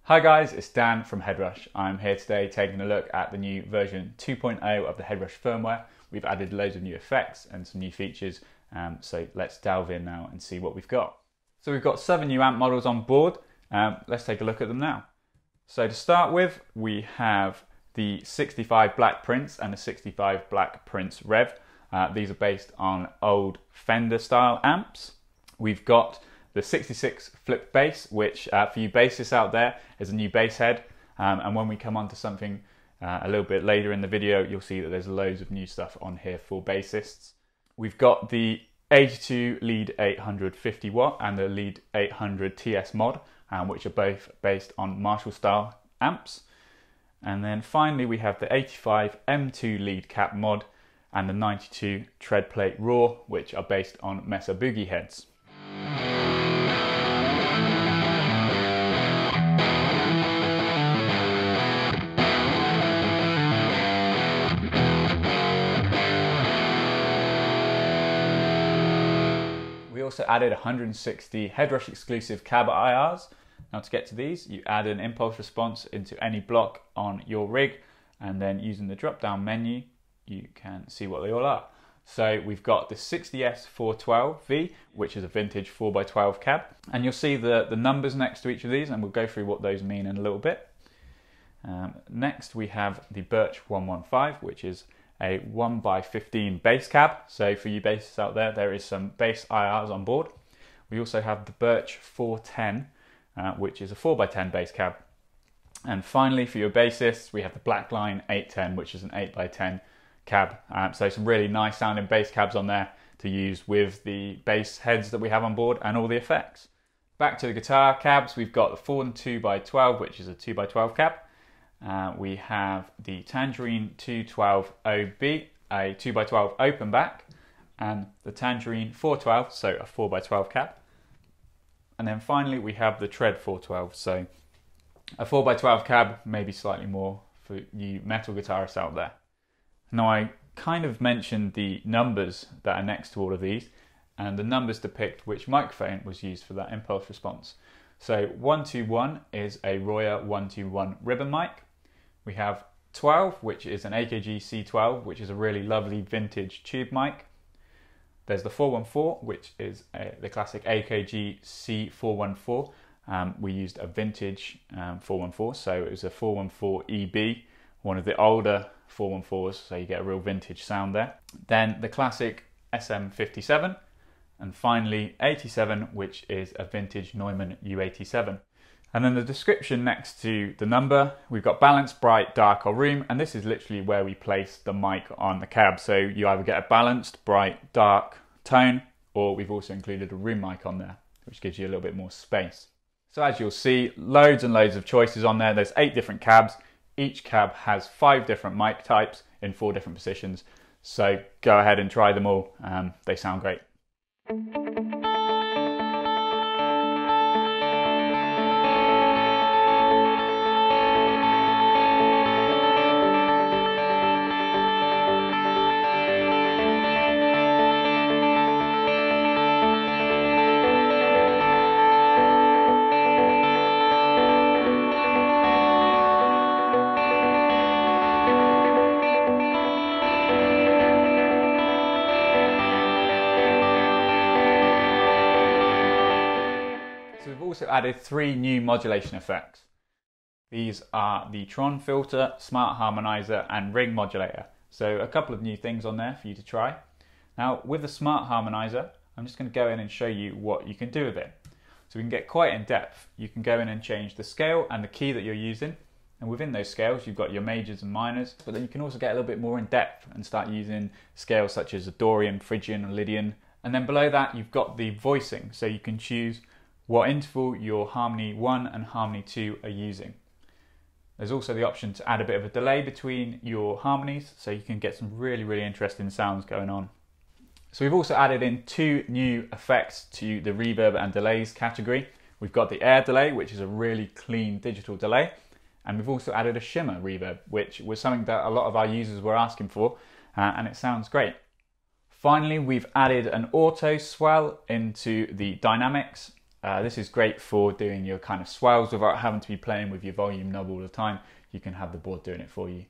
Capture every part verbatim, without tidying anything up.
Hi guys, it's Dan from HeadRush. I'm here today taking a look at the new version two point oh of the HeadRush firmware. We've added loads of new effects and some new features, um, so let's delve in now and see what we've got. So we've got seven new amp models on board. Um, let's take a look at them now. So to start with, we have the sixty-five Black Prince and the sixty-five Black Prince Rev. Uh, these are based on old Fender style amps. We've got the sixty-six Flip Bass, which uh, for you bassists out there is a new bass head. Um, and when we come on to something uh, a little bit later in the video, you'll see that there's loads of new stuff on here for bassists. We've got the eighty-two Lead eight hundred fifty watt and the Lead eight hundred T S mod, um, which are both based on Marshall style amps. And then finally we have the eighty-five M two Lead Cap mod and the ninety-two TREADPLATE Raw, which are based on Mesa Boogie heads. We also added one hundred sixty HeadRush Exclusive Cab I Rs. Now to get to these, you add an impulse response into any block on your rig, and then using the drop down menu, you can see what they all are. So we've got the sixty S four twelve V, which is a vintage four by twelve cab. And you'll see the, the numbers next to each of these, and we'll go through what those mean in a little bit. Um, next we have the Birch one fifteen, which is a one by fifteen bass cab. So for you bassists out there, there is some bass I Rs on board. We also have the Birch four ten, uh, which is a four by ten bass cab. And finally, for your bassists, we have the Blackline eight ten, which is an eight by ten cab. Um, so some really nice sounding bass cabs on there to use with the bass heads that we have on board and all the effects. Back to the guitar cabs, we've got the Fawn two by twelve, which is a two by twelve cab. Uh, we have the Tangerine two twelve O B, a two by twelve open back, and the Tangerine four twelve, so a four by twelve cab. And then finally we have the Tread four twelve, so a four by twelve cab, maybe slightly more for you metal guitarists out there. Now I kind of mentioned the numbers that are next to all of these, and the numbers depict which microphone was used for that impulse response. So one two one is a Royer one two one ribbon mic. We have twelve, which is an A K G C twelve, which is a really lovely vintage tube mic. There's the four one four, which is a, the classic A K G C four one four. Um, we used a vintage um, four one four, so it was a four one four E B, one of the older four one fours, so you get a real vintage sound there. Then the classic S M fifty-seven, and finally eighty-seven, which is a vintage Neumann U eighty-seven. And then the description next to the number, we've got balanced, bright, dark or room, and this is literally where we place the mic on the cab. So you either get a balanced, bright, dark tone, or we've also included a room mic on there, which gives you a little bit more space. So as you'll see, loads and loads of choices on there. There's eight different cabs. Each cab has five different mic types in four different positions. So go ahead and try them all. Um, they sound great. So we've also added three new modulation effects. These are the Tron filter, smart harmonizer and ring modulator. So a couple of new things on there for you to try. Now with the smart harmonizer, I'm just going to go in and show you what you can do with it. So we can get quite in depth. You can go in and change the scale and the key that you're using. And within those scales, you've got your majors and minors, but then you can also get a little bit more in depth and start using scales such as a Dorian, Phrygian, or Lydian. And then below that, you've got the voicing. So you can choose what interval your harmony one and harmony two are using. There's also the option to add a bit of a delay between your harmonies, so you can get some really, really interesting sounds going on. So we've also added in two new effects to the reverb and delays category. We've got the air delay, which is a really clean digital delay, and we've also added a shimmer reverb, which was something that a lot of our users were asking for, uh, and it sounds great. Finally, we've added an auto swell into the dynamics, Uh, this is great for doing your kind of swells without having to be playing with your volume knob all the time. You can have the board doing it for you.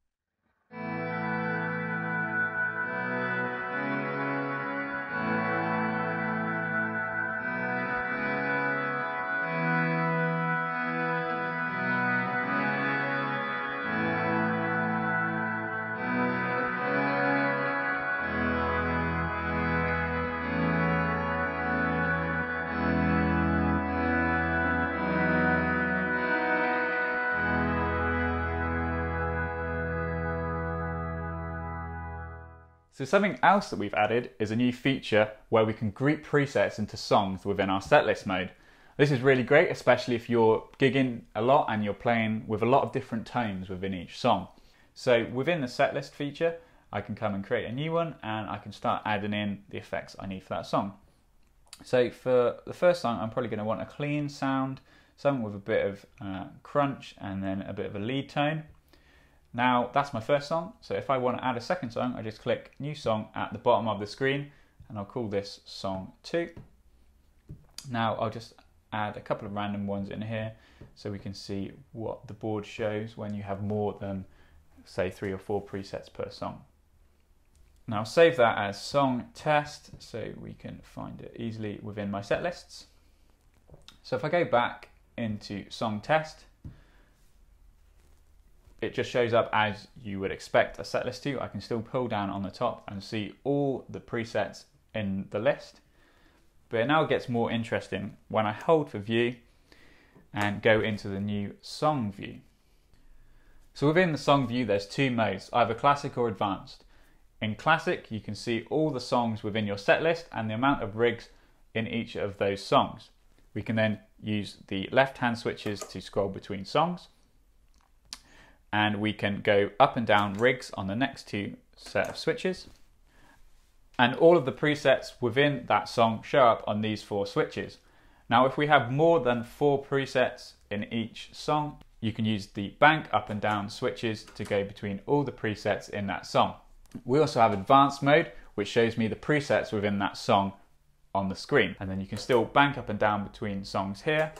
So something else that we've added is a new feature where we can group presets into songs within our setlist mode. This is really great, especially if you're gigging a lot and you're playing with a lot of different tones within each song. So within the setlist feature, I can come and create a new one and I can start adding in the effects I need for that song. So for the first song, I'm probably going to want a clean sound, something with a bit of uh, crunch and then a bit of a lead tone. Now that's my first song, so if I want to add a second song, I just click New Song at the bottom of the screen and I'll call this Song two. Now I'll just add a couple of random ones in here so we can see what the board shows when you have more than, say, three or four presets per song. Now I'll save that as Song Test so we can find it easily within my set lists. So if I go back into Song Test, it just shows up as you would expect a set list to. I can still pull down on the top and see all the presets in the list. But it now gets more interesting when I hold for view and go into the new song view. So within the song view, there's two modes, either classic or advanced. In classic, you can see all the songs within your set list and the amount of rigs in each of those songs. We can then use the left-hand switches to scroll between songs. And we can go up and down rigs on the next two set of switches. And all of the presets within that song show up on these four switches. Now, if we have more than four presets in each song, you can use the bank up and down switches to go between all the presets in that song. We also have advanced mode, which shows me the presets within that song on the screen. And then you can still bank up and down between songs here,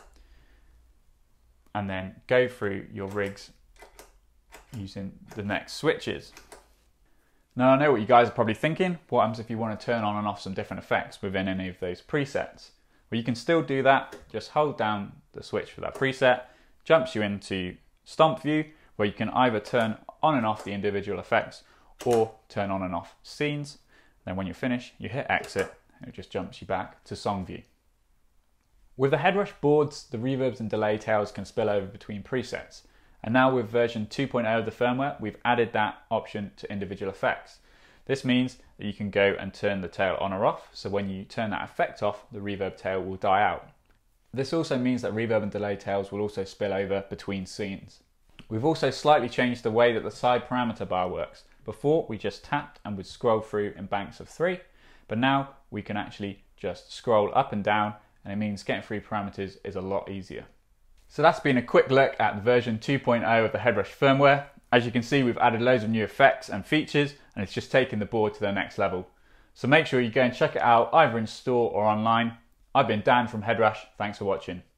and then go through your rigs using the next switches. Now I know what you guys are probably thinking. What happens if you want to turn on and off some different effects within any of those presets? Well, you can still do that. Just hold down the switch for that preset, jumps you into Stomp View, where you can either turn on and off the individual effects or turn on and off scenes. Then when you finish, you hit exit and it just jumps you back to Song View. With the HeadRush boards, the reverbs and delay tails can spill over between presets. And now with version two point oh of the firmware, we've added that option to individual effects. This means that you can go and turn the tail on or off, so when you turn that effect off, the reverb tail will die out. This also means that reverb and delay tails will also spill over between scenes. We've also slightly changed the way that the side parameter bar works. Before, we just tapped and would scroll through in banks of three, but now we can actually just scroll up and down, and it means getting through parameters is a lot easier. So that's been a quick look at version two point oh of the HeadRush firmware. As you can see, we've added loads of new effects and features, and it's just taken the board to the next level. So make sure you go and check it out either in store or online. I've been Dan from HeadRush. Thanks for watching.